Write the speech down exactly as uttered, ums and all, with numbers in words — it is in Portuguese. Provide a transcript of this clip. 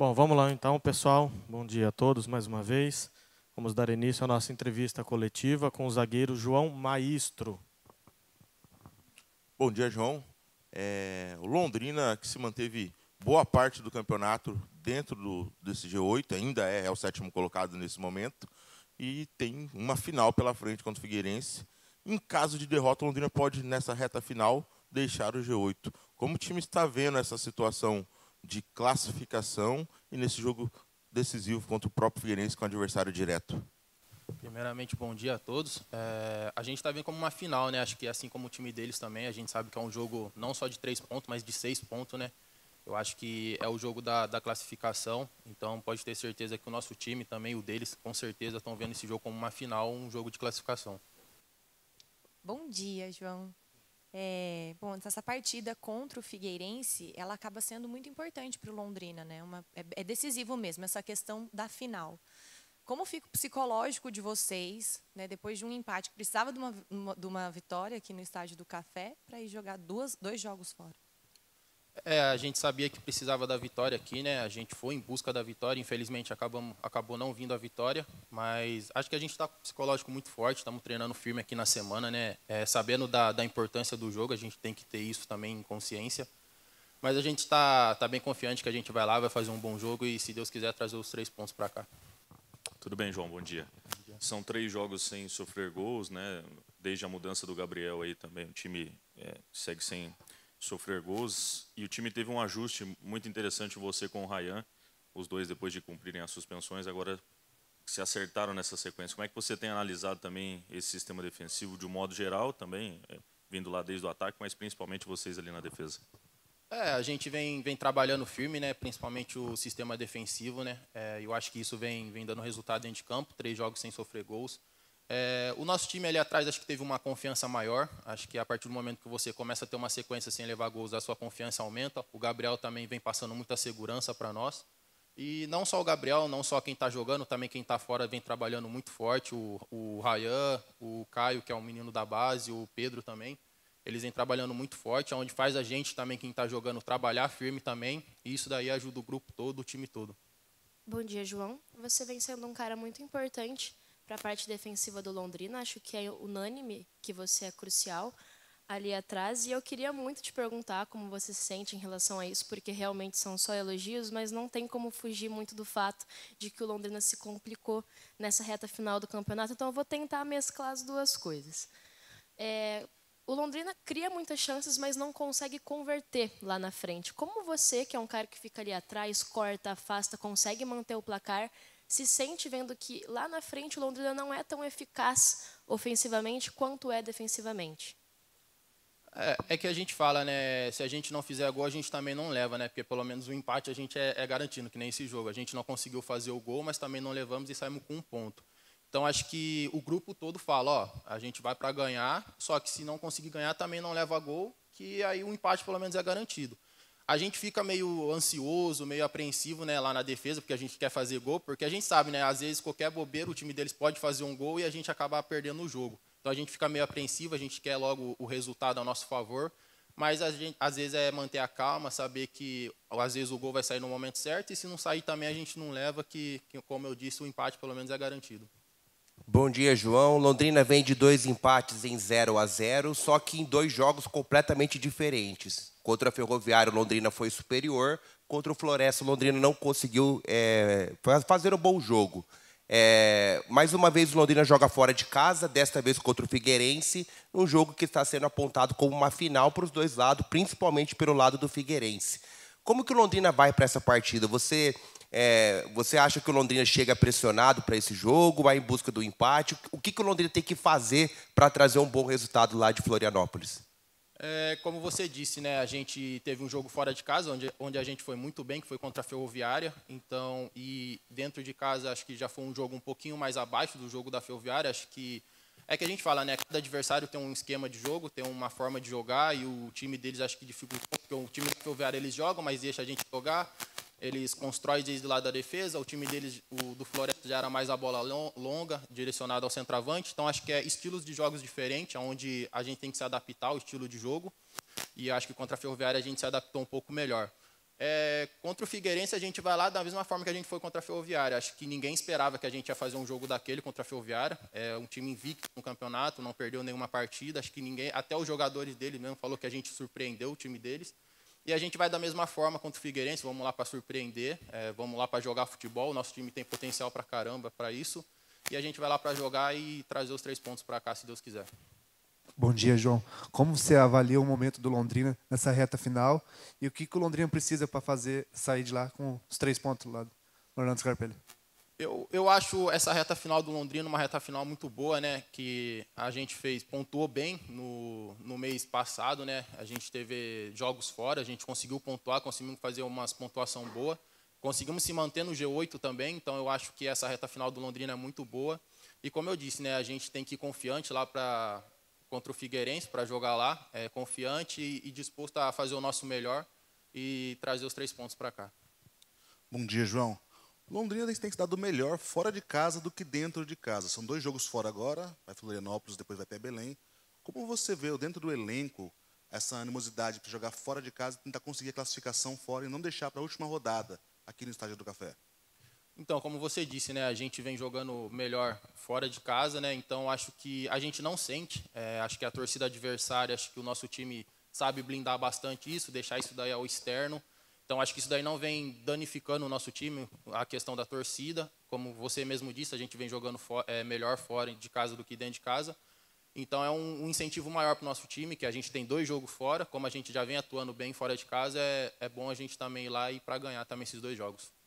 Bom, vamos lá então, pessoal. Bom dia a todos mais uma vez. Vamos dar início à nossa entrevista coletiva com o zagueiro João Maistro. Bom dia, João. É, o Londrina, que se manteve boa parte do campeonato dentro do, desse G oito, ainda é, é o sétimo colocado nesse momento, e tem uma final pela frente contra o Figueirense. Em caso de derrota, o Londrina pode, nessa reta final, deixar o G oito. Como o time está vendo essa situação de classificação e nesse jogo decisivo contra o próprio Figueirense com o adversário direto? Primeiramente, bom dia a todos. É, a gente está vendo como uma final, né? Acho que assim como o time deles também, a gente sabe que é um jogo não só de três pontos, mas de seis pontos, né? Eu acho que é o jogo da, da classificação, então pode ter certeza que o nosso time também, o deles, com certeza estão vendo esse jogo como uma final, um jogo de classificação. Bom dia, João. É, bom, essa partida contra o Figueirense, ela acaba sendo muito importante para o Londrina, né? Uma, é, é decisivo mesmo, essa questão da final. Como fica o psicológico de vocês, né, depois de um empate, que precisava de uma, uma, de uma vitória aqui no Estádio do Café, para ir jogar duas, dois jogos fora? É, a gente sabia que precisava da vitória aqui, né? A gente foi em busca da vitória, infelizmente acabamos, acabou não vindo a vitória, mas acho que a gente está com o psicológico muito forte, estamos treinando firme aqui na semana, né? É, sabendo da, da importância do jogo, a gente tem que ter isso também em consciência. Mas a gente está tá bem confiante que a gente vai lá, vai fazer um bom jogo e, se Deus quiser, trazer os três pontos para cá. Tudo bem, João, bom dia. bom dia. São três jogos sem sofrer gols, né? Desde a mudança do Gabriel aí também, o time é, segue sem sofrer gols. E o time teve um ajuste muito interessante, você com o Ryan, os dois depois de cumprirem as suspensões, agora se acertaram nessa sequência. Como é que você tem analisado também esse sistema defensivo de um modo geral também, é, vindo lá desde o ataque, mas principalmente vocês ali na defesa? É, a gente vem, vem trabalhando firme, né? Principalmente o sistema defensivo, né? É, eu acho que isso vem, vem dando resultado dentro de campo, três jogos sem sofrer gols. É, o nosso time ali atrás acho que teve uma confiança maior. Acho que a partir do momento que você começa a ter uma sequência sem levar gols, a sua confiança aumenta. O Gabriel também vem passando muita segurança para nós. E não só o Gabriel, não só quem está jogando, também quem está fora vem trabalhando muito forte. O, o Ryan, o Caio, que é um menino da base, o Pedro também. Eles vêm trabalhando muito forte, onde faz a gente também, quem está jogando, trabalhar firme também. E isso daí ajuda o grupo todo, o time todo. Bom dia, João. Você vem sendo um cara muito importante para a parte defensiva do Londrina. Acho que é unânime que você é crucial ali atrás. E eu queria muito te perguntar como você se sente em relação a isso, porque realmente são só elogios, mas não tem como fugir muito do fato de que o Londrina se complicou nessa reta final do campeonato. Então eu vou tentar mesclar as duas coisas. É... O Londrina cria muitas chances, mas não consegue converter lá na frente. Como você, que é um cara que fica ali atrás, corta, afasta, consegue manter o placar, se sente vendo que lá na frente o Londrina não é tão eficaz ofensivamente quanto é defensivamente? É, é que a gente fala, né? Se a gente não fizer gol, a gente também não leva, né? Porque pelo menos o empate a gente é, é garantindo, que nem esse jogo. A gente não conseguiu fazer o gol, mas também não levamos e saímos com um ponto. Então, acho que o grupo todo fala, ó, a gente vai para ganhar, só que se não conseguir ganhar, também não leva gol, que aí o empate pelo menos é garantido. A gente fica meio ansioso, meio apreensivo, né, lá na defesa, porque a gente quer fazer gol, porque a gente sabe, né, às vezes qualquer bobeira, o time deles pode fazer um gol e a gente acabar perdendo o jogo. Então, a gente fica meio apreensivo, a gente quer logo o resultado a nosso favor, mas a gente, às vezes é manter a calma, saber que às vezes o gol vai sair no momento certo, e se não sair também a gente não leva, que, que como eu disse, o empate pelo menos é garantido. Bom dia, João. Londrina vem de dois empates em zero a zero, só que em dois jogos completamente diferentes. Contra a Ferroviária, Londrina foi superior. Contra o Floresta, Londrina não conseguiu é, fazer um bom jogo. É, mais uma vez, o Londrina joga fora de casa, desta vez contra o Figueirense, um jogo que está sendo apontado como uma final para os dois lados, principalmente pelo lado do Figueirense. Como que o Londrina vai para essa partida? Você... É, você acha que o Londrina chega pressionado para esse jogo, vai em busca do empate? O que, que o Londrina tem que fazer para trazer um bom resultado lá de Florianópolis? É, como você disse, né, a gente teve um jogo fora de casa, onde, onde a gente foi muito bem, que foi contra a Ferroviária. Então, e dentro de casa, acho que já foi um jogo um pouquinho mais abaixo do jogo da Ferroviária. Acho que é que a gente fala, né, cada adversário tem um esquema de jogo, tem uma forma de jogar, e o time deles acho que dificultou, porque o time da Ferroviária eles jogam, mas deixa a gente jogar. Eles constroem desde lá da defesa, o time deles, o do Floresta, já era mais a bola longa, direcionada ao centroavante. Então, acho que é estilos de jogos diferentes, onde a gente tem que se adaptar ao estilo de jogo. E acho que contra a Ferroviária a gente se adaptou um pouco melhor. É, contra o Figueirense, a gente vai lá da mesma forma que a gente foi contra a Ferroviária. Acho que ninguém esperava que a gente ia fazer um jogo daquele contra a Ferroviária. É um time invicto no campeonato, não perdeu nenhuma partida. Acho que ninguém, até os jogadores dele mesmo, falou que a gente surpreendeu o time deles. E a gente vai da mesma forma contra o Figueirense, vamos lá para surpreender, é, vamos lá para jogar futebol. O nosso time tem potencial para caramba para isso. E a gente vai lá para jogar e trazer os três pontos para cá, se Deus quiser. Bom dia, João. Como você avalia o momento do Londrina nessa reta final e o que, que o Londrina precisa para fazer sair de lá com os três pontos lá do Orlando Scarpelli? Eu, eu acho essa reta final do Londrina uma reta final muito boa, né? Que a gente fez, pontuou bem no, no mês passado, né? A gente teve jogos fora, a gente conseguiu pontuar, conseguimos fazer uma pontuação boa. Conseguimos se manter no G oito também, então eu acho que essa reta final do Londrina é muito boa. E como eu disse, né? A gente tem que ir confiante lá para... contra o Figueirense para jogar lá, é, confiante e, e disposto a fazer o nosso melhor e trazer os três pontos para cá. Bom dia, João. Londrina tem que se dar do melhor fora de casa do que dentro de casa. São dois jogos fora agora, vai Florianópolis, depois vai até Belém. Como você vê dentro do elenco essa animosidade para jogar fora de casa e tentar conseguir a classificação fora e não deixar para a última rodada aqui no Estádio do Café? Então, como você disse, né, a gente vem jogando melhor fora de casa, né, então acho que a gente não sente, é, acho que a torcida adversária, acho que o nosso time sabe blindar bastante isso, deixar isso daí ao externo, então acho que isso daí não vem danificando o nosso time, a questão da torcida, como você mesmo disse, a gente vem jogando for, é, melhor fora de casa do que dentro de casa, então é um, um incentivo maior para o nosso time, que a gente tem dois jogos fora, como a gente já vem atuando bem fora de casa, é, é bom a gente também ir lá e para ganhar também esses dois jogos.